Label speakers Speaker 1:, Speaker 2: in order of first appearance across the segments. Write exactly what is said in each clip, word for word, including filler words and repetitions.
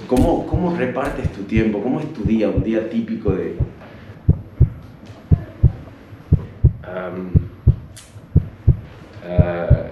Speaker 1: ¿Cómo, ¿Cómo repartes tu tiempo? ¿Cómo es tu día, un día típico de...? Um, uh,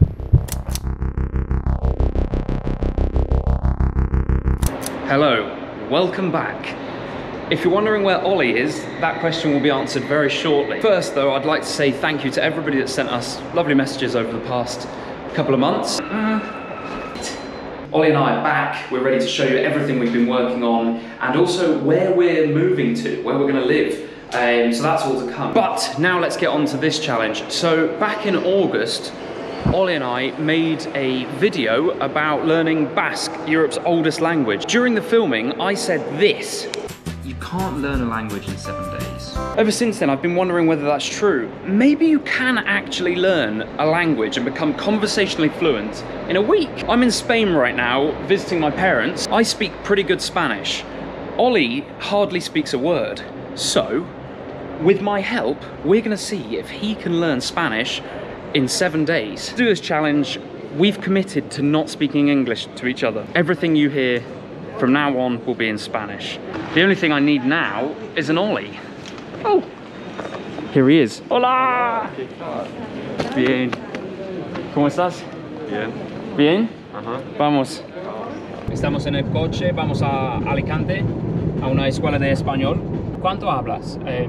Speaker 2: Hello, welcome back. If you're wondering where Ollie is, that question will be answered very shortly. First though, I'd like to say thank you to everybody that sent us lovely messages over the past couple of months. Uh, Ollie and I are back. We're ready to show you everything we've been working on and also where we're moving to, where we're going to live. Um, so that's all to come. But now let's get on to this challenge. So back in August, Ollie and I made a video about learning Basque, Europe's oldest language. During the filming, I said this: you can't learn a language in seven days. Ever since then, I've been wondering whether that's true. Maybe you can actually learn a language and become conversationally fluent in a week. I'm in Spain right now, visiting my parents. I speak pretty good Spanish. Ollie hardly speaks a word. So, with my help, we're gonna see if he can learn Spanish in seven days. To do this challenge, we've committed to not speaking English to each other. Everything you hear from now on will be in Spanish. The only thing I need now is an Ollie. Oh, here he is. Hola. Bien. ¿Cómo estás?
Speaker 1: Bien.
Speaker 2: Bien.
Speaker 1: Ajá.
Speaker 2: Vamos. Estamos en el coche, vamos a Alicante, a una escuela de español. ¿Cuánto hablas? Eh,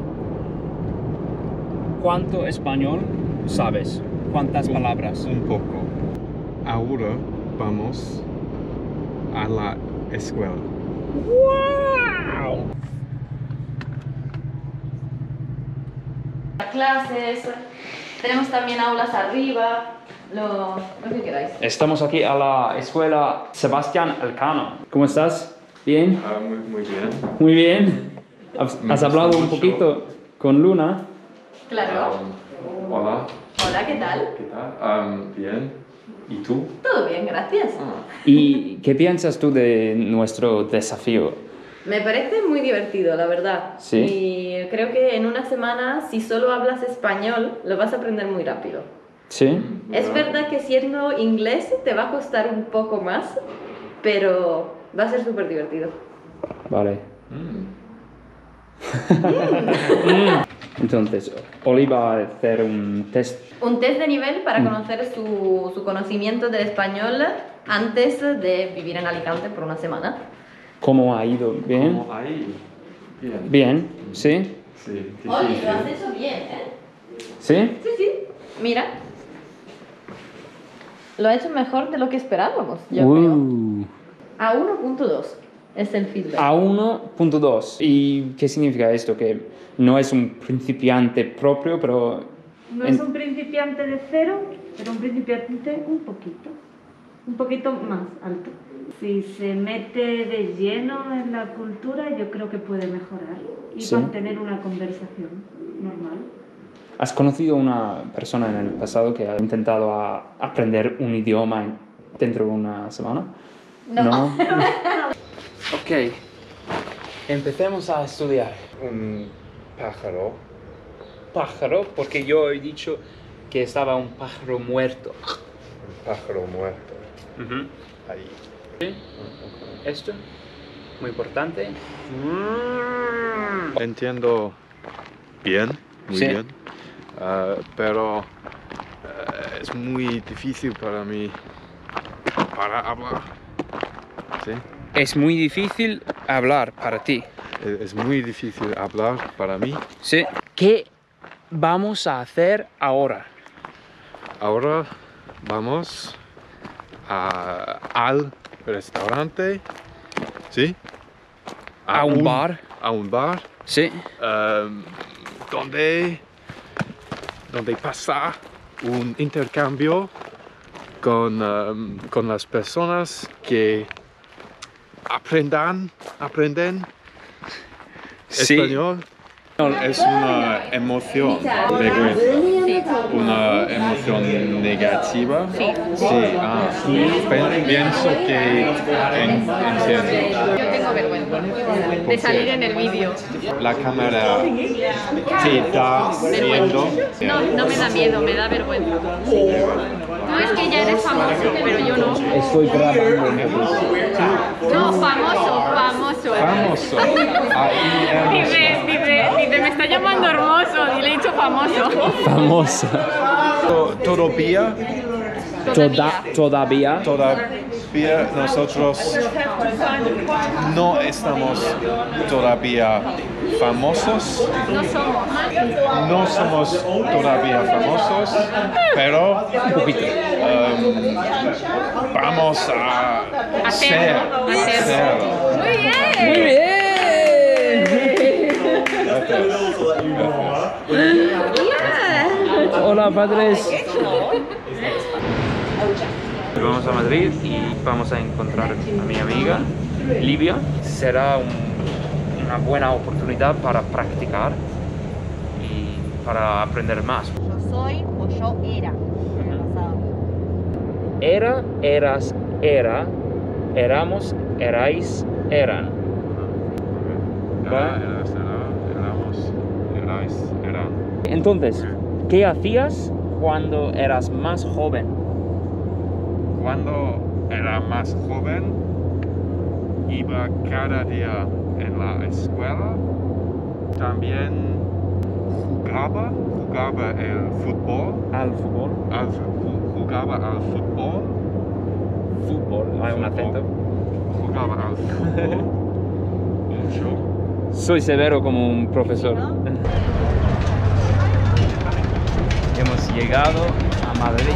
Speaker 2: ¿Cuánto español sabes? ¿Cuántas palabras?
Speaker 3: Un poco. Ahora vamos a la escuela.
Speaker 2: ¡Wow!
Speaker 4: Clases, tenemos también aulas arriba, lo, lo que queráis.
Speaker 2: Estamos aquí a la escuela Sebastián Elcano. ¿Cómo estás? ¿Bien?
Speaker 3: Ah, muy, muy bien.
Speaker 2: Muy bien. ¿Has,
Speaker 3: Me
Speaker 2: has
Speaker 3: gusta
Speaker 2: hablado un
Speaker 3: mucho.
Speaker 2: poquito con Luna?
Speaker 4: Claro.
Speaker 3: Um, hola,
Speaker 4: Hola, ¿qué tal?
Speaker 3: ¿qué tal? Um, bien. ¿Y tú?
Speaker 4: Todo bien, gracias.
Speaker 3: Ah.
Speaker 2: ¿Y qué piensas tú de nuestro desafío?
Speaker 4: Me parece muy divertido, la verdad.
Speaker 2: Sí.
Speaker 4: Y creo que en una semana, si solo hablas español, lo vas a aprender muy rápido.
Speaker 2: ¿Sí?
Speaker 4: Es verdad que siendo inglés te va a costar un poco más, pero va a ser súper divertido.
Speaker 2: Vale.
Speaker 3: Mm.
Speaker 2: Entonces, Oli va a hacer un test.
Speaker 4: Un test de nivel para conocer su, su conocimiento del español antes de vivir en Alicante por una semana.
Speaker 2: ¿Cómo ha ido? ¿Bien?
Speaker 3: ¿Cómo ahí? Bien.
Speaker 2: ¿Bien? ¿Sí?
Speaker 3: Sí,
Speaker 4: Oye,
Speaker 3: difícil.
Speaker 4: lo has hecho bien, ¿eh?
Speaker 2: ¿Sí?
Speaker 4: Sí, sí. Mira. Lo ha hecho mejor de lo que esperábamos, yo creo.
Speaker 2: Uh,
Speaker 4: A uno punto dos es el feedback.
Speaker 2: a uno punto dos. ¿Y qué significa esto? Que no es un principiante propio, pero...
Speaker 5: No
Speaker 2: en-
Speaker 5: es un principiante de cero, pero un principiante un poquito, un poquito más alto. Si se mete de lleno en la cultura, yo creo que puede mejorar y
Speaker 2: Sí.
Speaker 5: mantener una conversación normal.
Speaker 2: ¿Has conocido una persona en el pasado que ha intentado a aprender un idioma en- dentro de una semana?
Speaker 4: No.
Speaker 2: Ok. Empecemos a estudiar.
Speaker 3: Un pájaro.
Speaker 2: Pájaro, porque yo he dicho que estaba un pájaro muerto.
Speaker 3: Un pájaro muerto. Ahí.
Speaker 2: ¿Sí? Esto, muy importante.
Speaker 3: Entiendo bien, muy
Speaker 2: Sí.
Speaker 3: bien. Ah, pero eh, es muy difícil para mí para hablar. ¿Sí?
Speaker 2: Es muy difícil hablar para ti.
Speaker 3: Es, es muy difícil hablar para mí.
Speaker 2: ¿Sí? ¿Qué vamos a hacer ahora?
Speaker 3: Ahora vamos a- al restaurante. ¿Sí?
Speaker 2: ¿A un bar?
Speaker 3: A un bar.
Speaker 2: Sí.
Speaker 3: um, donde, donde pasar un intercambio con, um, con las personas que aprendan, aprenden
Speaker 2: Sí.
Speaker 3: español. Es una emoción, vergüenza, una emoción negativa.
Speaker 4: Sí.
Speaker 3: Sí, ah, Pen- pienso que en- entiendo.
Speaker 4: Yo tengo vergüenza de salir en el vídeo.
Speaker 3: La cámara te está viendo.
Speaker 4: No, no me da miedo, me da vergüenza.
Speaker 6: No, es que ya eres famoso, pero yo no.
Speaker 2: Estoy grabando un poquito.
Speaker 6: No, famoso, famoso.
Speaker 3: Famoso. Ahí hemos-
Speaker 6: Dice, dice, dice, me está llamando hermoso y le he dicho famoso.
Speaker 2: Famosa.
Speaker 3: To- Todavía,
Speaker 2: Toda, todavía.
Speaker 3: todavía nosotros no estamos todavía famosos.
Speaker 6: No somos.
Speaker 3: No somos todavía famosos, pero um, vamos a ser.
Speaker 6: Hacerlo, hacerlo.
Speaker 3: ser.
Speaker 6: Muy bien.
Speaker 2: Muy bien. Hola padres. Vamos a Madrid y vamos a encontrar a mi amiga Livia. Será un- una buena oportunidad para practicar y para aprender más.
Speaker 7: Yo soy o yo era en el pasado.
Speaker 2: Era, eras, era, éramos, erais, eran.
Speaker 3: Era, eras, era, éramos, erais, eran.
Speaker 2: Entonces, ¿qué hacías cuando eras más joven?
Speaker 3: Cuando era más joven, iba cada día en la escuela. También jugaba, jugaba el fútbol.
Speaker 2: Al fútbol.
Speaker 3: Al, ju- jugaba al fútbol.
Speaker 2: Fútbol, hay un acento.
Speaker 3: Jugaba al fútbol. Mucho.
Speaker 2: Soy severo como un profesor. Hemos llegado a Madrid.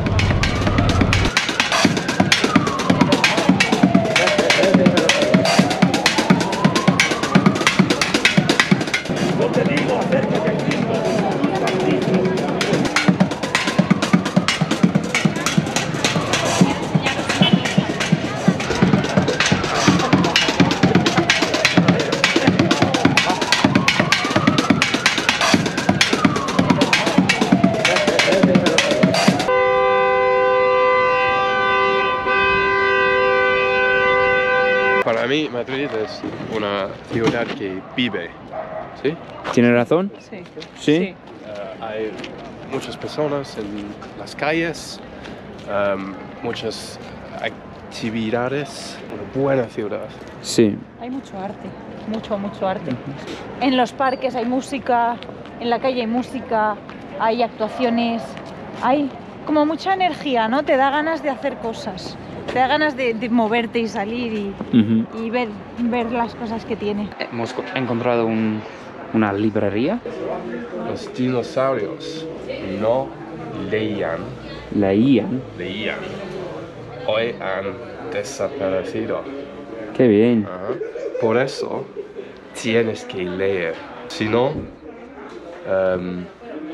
Speaker 8: Para mí, Madrid es una ciudad que vive, ¿sí?
Speaker 2: ¿Tiene razón?
Speaker 9: Sí.
Speaker 2: ¿Sí?
Speaker 8: Eh, hay muchas personas en las calles, em, muchas actividades, una buena ciudad.
Speaker 2: Sí.
Speaker 9: Hay mucho arte, mucho, mucho arte. En los parques hay música, en la calle hay música, hay actuaciones, hay como mucha energía, ¿no? Te da ganas de hacer cosas, te da ganas de, de moverte y salir y,
Speaker 2: Ujú.
Speaker 9: y ver, ver las cosas que tiene.
Speaker 2: Hemos co- encontrado un- una librería.
Speaker 8: Los dinosaurios no leían,
Speaker 2: Leían.
Speaker 8: leían. Hoy han desaparecido.
Speaker 2: Qué bien.
Speaker 8: Ajá. Por eso tienes que leer. Si no, em,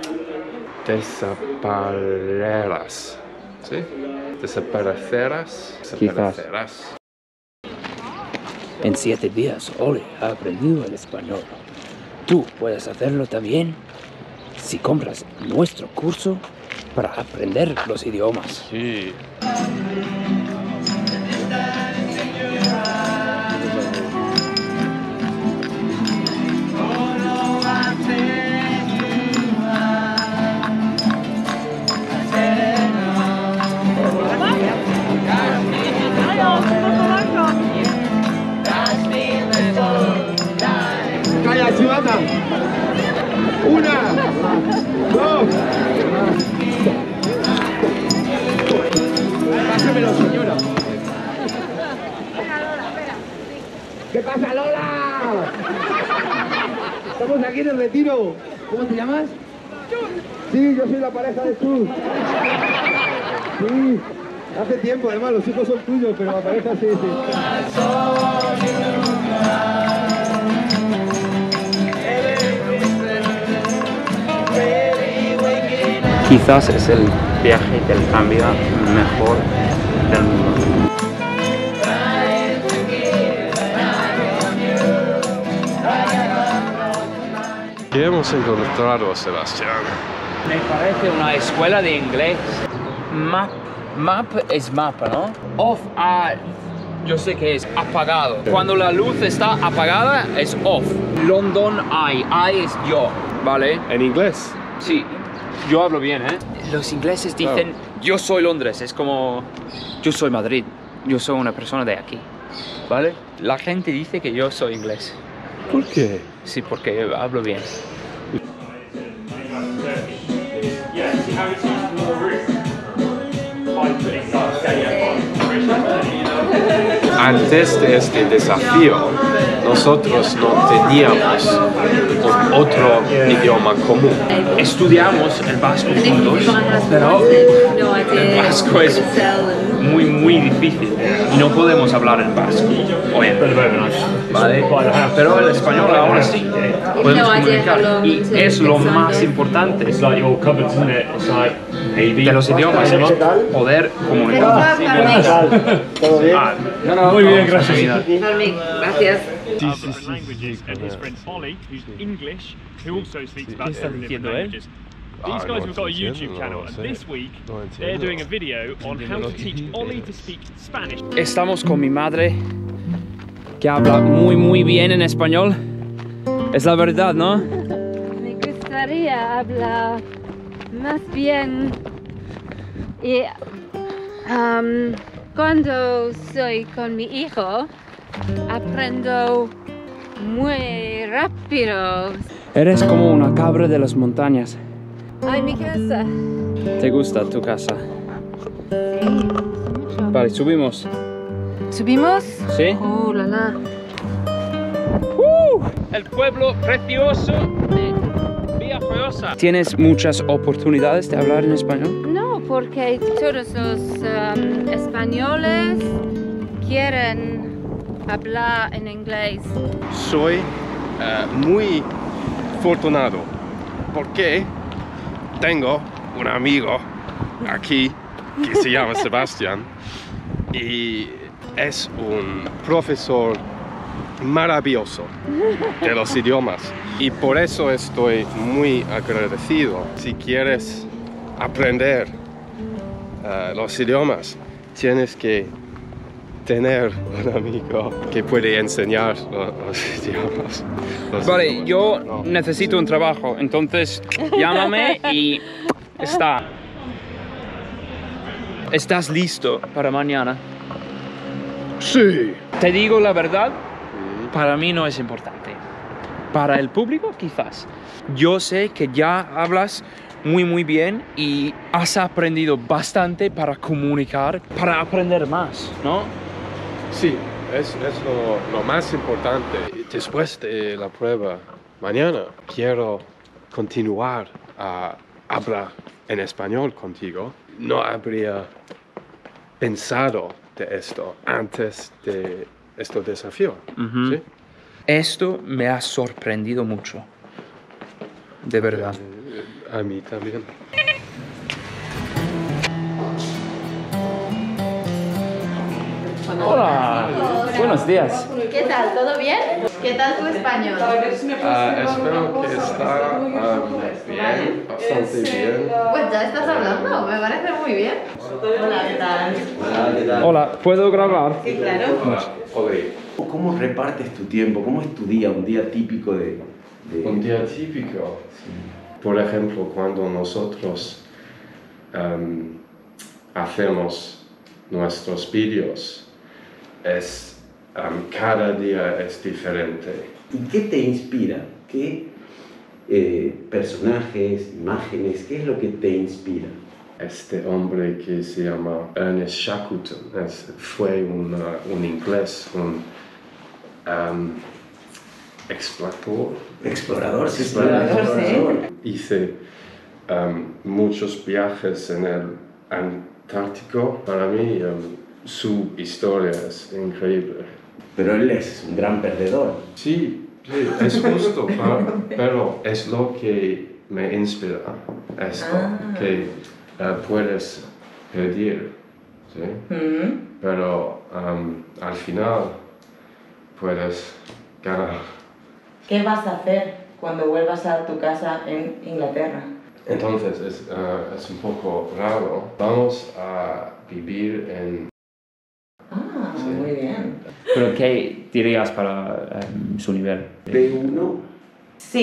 Speaker 8: desaparecerás. ¿Sí? Desaparecerás. Desaparecerás.
Speaker 10: En siete días, Oli ha aprendido el español. Tú puedes hacerlo también si compras nuestro curso para aprender los idiomas.
Speaker 8: Sí.
Speaker 11: ¡Calla, chivata! ¡Una! ¡Dos! Pásamelo, señora. ¿Qué pasa, Lola? Estamos aquí en el retiro. ¿Cómo te llamas? Sí, yo soy la pareja de Chus. Sí, hace tiempo, además los hijos son tuyos, pero la pareja sí, sí.
Speaker 2: Quizás es el viaje del cambio mejor del mundo.
Speaker 8: ¿Qué hemos encontrado, Sebastián?
Speaker 10: Me parece una escuela de inglés. Map, map es mapa, ¿no? Off, ah, yo sé que es apagado. Cuando la luz está apagada es off. London, I, I es yo, ¿vale?
Speaker 8: ¿En inglés?
Speaker 10: Sí.
Speaker 2: Yo hablo bien, ¿eh? Los ingleses dicen, yo soy Londres, es como, yo soy Madrid, yo soy una persona de aquí, ¿vale? La gente dice que yo soy inglés.
Speaker 8: ¿Por qué?
Speaker 2: Sí, porque hablo bien.
Speaker 8: Antes de este desafío, nosotros no teníamos otro idioma común.
Speaker 2: Estudiamos el vasco juntos, pero el vasco es muy, muy difícil y no podemos hablar en vasco hoy en día, ¿vale? Pero el español ahora sí podemos comunicar y es lo más importante de los idiomas, ¿no? Poder comunicar.
Speaker 3: No, no, muy bien, gracias.
Speaker 4: Gracias.
Speaker 3: Sí, sí, sí.
Speaker 12: And his friend Ollie, who's English, who also speaks about
Speaker 2: ¿Qué está
Speaker 12: different
Speaker 2: diciendo él?
Speaker 12: languages. These guys have got a YouTube channel, and this week they're doing a video on how to teach Ollie to speak Spanish.
Speaker 2: Estamos con mi madre, que habla muy, muy bien en español. Es la verdad, ¿no?
Speaker 13: Me gustaría hablar más bien y um, cuando soy con mi hijo aprendo muy rápido.
Speaker 2: Eres como una cabra de las montañas.
Speaker 13: Ay, mi casa.
Speaker 2: ¿Te gusta tu casa?
Speaker 13: Sí, mucho.
Speaker 2: Vale, subimos.
Speaker 13: ¿Subimos?
Speaker 2: Sí.
Speaker 13: Oh, la la.
Speaker 2: Uh, el pueblo precioso de Villajoyosa. ¿Tienes muchas oportunidades de hablar en español?
Speaker 13: No, porque todos los um, españoles quieren hablar en inglés.
Speaker 8: Soy uh, muy afortunado porque tengo un amigo aquí que se llama Sebastián y es un profesor maravilloso de los idiomas y por eso estoy muy agradecido. Si quieres aprender uh, los idiomas, tienes que tener un amigo que puede enseñar los, los idiomas. Los
Speaker 2: Vale,
Speaker 8: idiomas.
Speaker 2: yo
Speaker 8: No.
Speaker 2: necesito un trabajo, entonces llámame y está. ¿Estás listo para mañana?
Speaker 8: Sí.
Speaker 2: Te digo la verdad, para mí no es importante. Para el público, quizás. Yo sé que ya hablas muy, muy bien y has aprendido bastante para comunicar, para aprender más, ¿no?
Speaker 8: Sí, es, es lo, lo más importante. Después de la prueba mañana, quiero continuar a hablar en español contigo. No habría pensado de esto antes de este desafío.
Speaker 2: Uh-huh.
Speaker 8: ¿Sí?
Speaker 2: Esto me ha sorprendido mucho. De verdad.
Speaker 8: Eh, a mí también.
Speaker 2: Hola.
Speaker 4: Hola.
Speaker 2: Buenos días.
Speaker 4: ¿Qué tal? ¿Todo bien? ¿Qué tal tu español?
Speaker 8: Uh, espero que está um, bien, bastante bien.
Speaker 4: Pues ya estás hablando, me parece muy bien. Hola, ¿qué tal?
Speaker 2: Hola, ¿puedo grabar?
Speaker 4: Sí, claro.
Speaker 1: Oye, ¿cómo repartes tu tiempo? ¿Cómo es tu día, un día típico de...? de...
Speaker 8: Un día típico. Por ejemplo, cuando nosotros um, hacemos nuestros vídeos, es, um, cada día es diferente.
Speaker 1: ¿Y qué te inspira? ¿Qué eh, personajes, imágenes, qué es lo que te inspira?
Speaker 8: Este hombre que se llama Ernest Shackleton es, fue una, un inglés, un um, explorador.
Speaker 1: Explorador, sí,
Speaker 4: Explorador, sí.
Speaker 8: Hice um, muchos viajes en el Antártico. Para mí, um, su historia es increíble.
Speaker 1: Pero él es un gran perdedor.
Speaker 8: Sí, sí, es justo, pero, pero es lo que me inspira, esto,
Speaker 4: Ah.
Speaker 8: que uh, puedes perder, ¿sí?
Speaker 4: Mm.
Speaker 8: Pero um, al final puedes ganar.
Speaker 14: ¿Qué vas a hacer cuando vuelvas a tu casa en Inglaterra?
Speaker 8: Entonces es, uh, es un poco raro. Vamos a vivir en...
Speaker 14: Ah,
Speaker 8: Sí.
Speaker 14: muy bien.
Speaker 2: ¿Pero qué dirías para um, su nivel?
Speaker 1: B uno.
Speaker 14: Sí,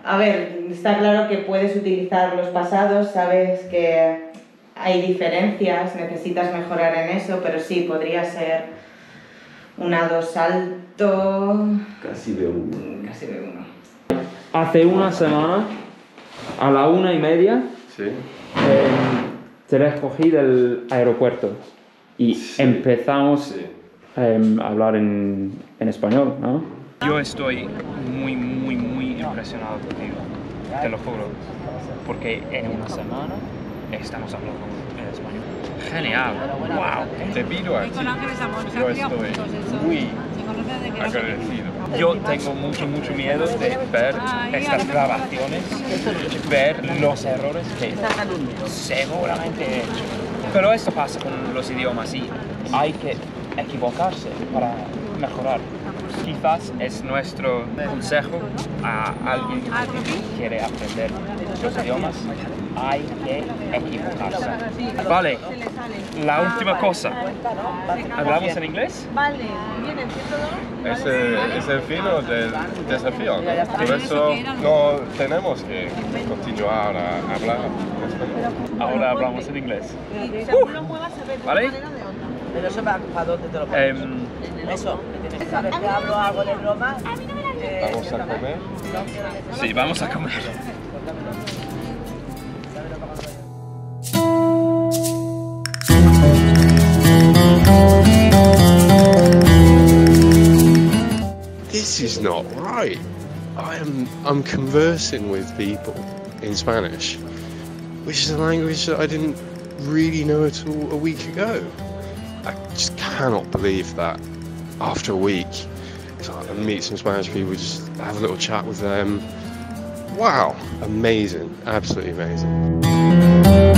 Speaker 14: A ver, está claro que puedes utilizar los pasados, sabes que hay diferencias, necesitas mejorar en eso, pero sí, podría ser un A dos alto...
Speaker 1: Casi B uno.
Speaker 14: Casi B uno.
Speaker 2: Hace una semana, a la una y media,
Speaker 8: sí.
Speaker 2: eh, te recogí del aeropuerto y sí. empezamos sí. Eh, a hablar en, en español, ¿no? Yo estoy muy, muy, muy impresionado contigo, te lo juro, porque en una semana estamos hablando en español. Genial, wow.
Speaker 8: Debido a ti, yo estoy muy agradecido.
Speaker 2: Yo tengo mucho, mucho miedo de ver estas grabaciones, ver los errores que seguramente he hecho. Pero esto pasa con los idiomas y hay que equivocarse para mejorar. Quizás es nuestro consejo a alguien que quiere aprender los idiomas. Hay que equivocarse. Vale, la última cosa. ¿Hablamos en inglés?
Speaker 7: Vale, bien, entiendo.
Speaker 8: Ese es el fino del desafío, ¿no? Por eso no tenemos que continuar a hablar en español.
Speaker 2: Ahora hablamos en inglés.
Speaker 7: Uh,
Speaker 2: ¿Vale?
Speaker 7: Pero eso para dónde te lo pones. Um, eso, ¿sabes que hablo algo de broma?
Speaker 8: Eh, ¿Vamos a comer?
Speaker 2: Sí, vamos a comer.
Speaker 8: This is not right. I am I'm conversing with people in Spanish, which is a language that I didn't really know at all a week ago. I just cannot believe that after a week, so I meet some Spanish people, just have a little chat with them. Wow, amazing, absolutely amazing.